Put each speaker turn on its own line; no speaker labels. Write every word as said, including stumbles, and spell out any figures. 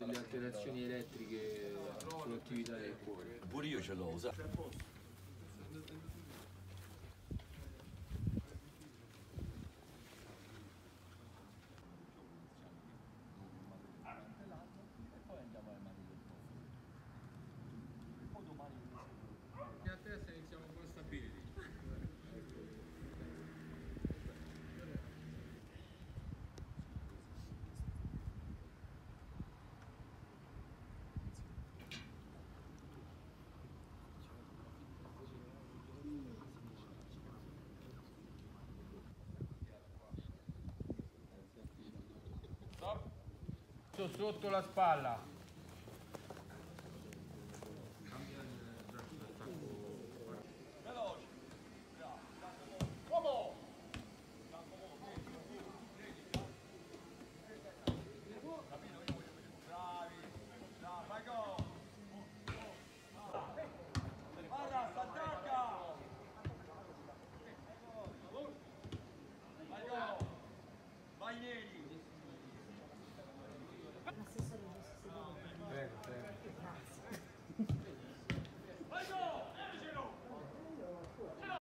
sulle alterazioni elettriche sull'attività del cuore.
Pure io ce l'ho usato.
E a testa iniziamo con stability. Stop. Sotto la spalla.